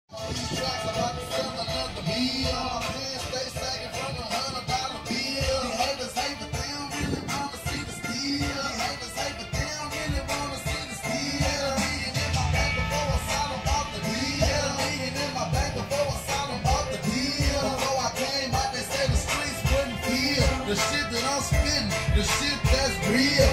The shit that I'm spitting, the shit that's real.